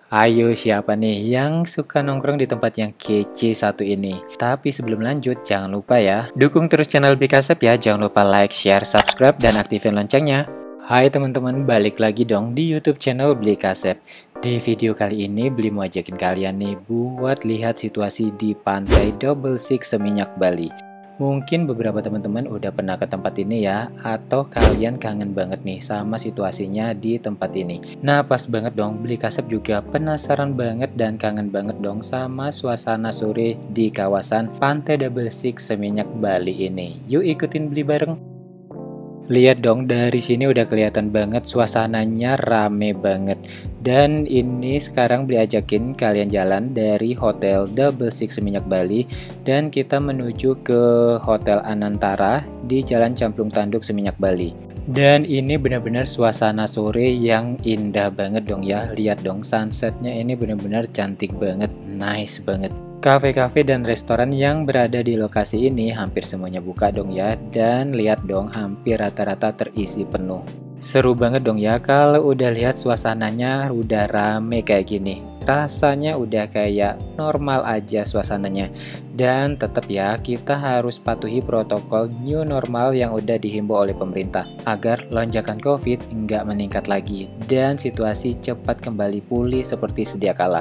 Ayo siapa nih yang suka nongkrong di tempat yang kece satu ini? Tapi sebelum lanjut, jangan lupa ya, dukung terus channel Bikasep ya. Jangan lupa like, share, subscribe, dan aktifin loncengnya. Hai teman-teman, balik lagi dong di YouTube channel Bikasep. Di video kali ini, Bli mau ajakin kalian nih buat lihat situasi di pantai Double Six Seminyak Bali. Mungkin beberapa teman-teman udah pernah ke tempat ini ya, atau kalian kangen banget nih sama situasinya di tempat ini. Nah, pas banget dong, Bikasep juga penasaran banget dan kangen banget dong sama suasana sore di kawasan Pantai Double Six Seminyak Bali ini. Yuk ikutin Bli bareng. Lihat dong, dari sini udah kelihatan banget suasananya rame banget. Dan ini sekarang Bli ajakin kalian jalan dari Hotel Double Six Seminyak Bali dan kita menuju ke Hotel Anantara di Jalan Camplung Tanduk Seminyak Bali. Dan ini benar-benar suasana sore yang indah banget dong ya. Lihat dong, sunsetnya ini benar-benar cantik banget, nice banget. Kafe-kafe dan restoran yang berada di lokasi ini hampir semuanya buka dong ya. Dan lihat dong, hampir rata-rata terisi penuh. Seru banget dong ya kalau udah lihat suasananya udah rame kayak gini. Rasanya udah kayak normal aja suasananya. Dan tetap ya, kita harus patuhi protokol new normal yang udah dihimbau oleh pemerintah agar lonjakan COVID nggak meningkat lagi dan situasi cepat kembali pulih seperti sedia kala.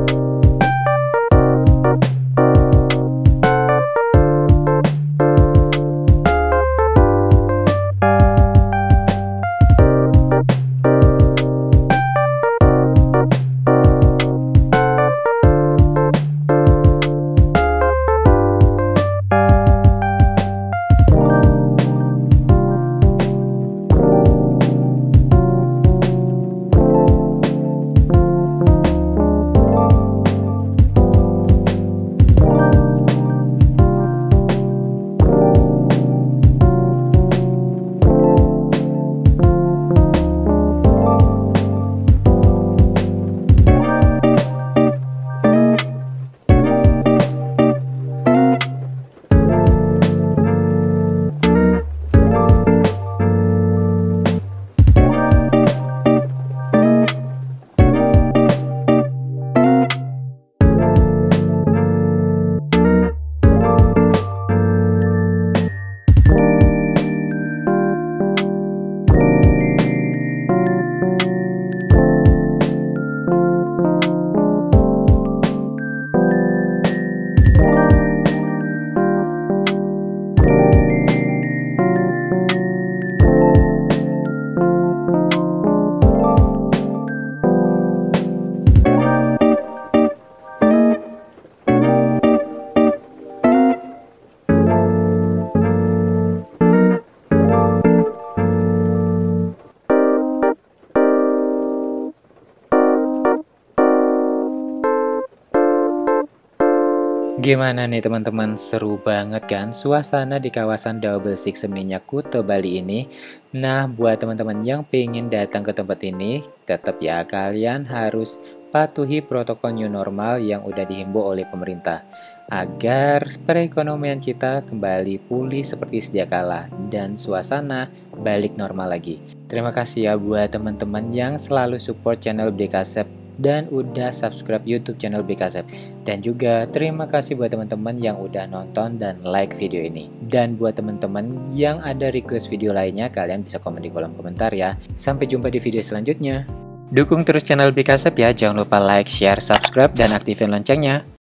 Gimana nih teman-teman, seru banget kan suasana di kawasan Double Six Seminyak Kuta Bali ini? Nah, buat teman-teman yang pengen datang ke tempat ini, tetap ya kalian harus patuhi protokol new normal yang udah dihimbau oleh pemerintah agar perekonomian kita kembali pulih seperti sedia kala dan suasana balik normal lagi. Terima kasih ya buat teman-teman yang selalu support channel Bikasep dan udah subscribe YouTube channel Bikasep. Dan juga terima kasih buat teman-teman yang udah nonton dan like video ini. Dan buat teman-teman yang ada request video lainnya, kalian bisa komen di kolom komentar ya. Sampai jumpa di video selanjutnya. Dukung terus channel Bikasep ya, jangan lupa like, share, subscribe, dan aktifin loncengnya.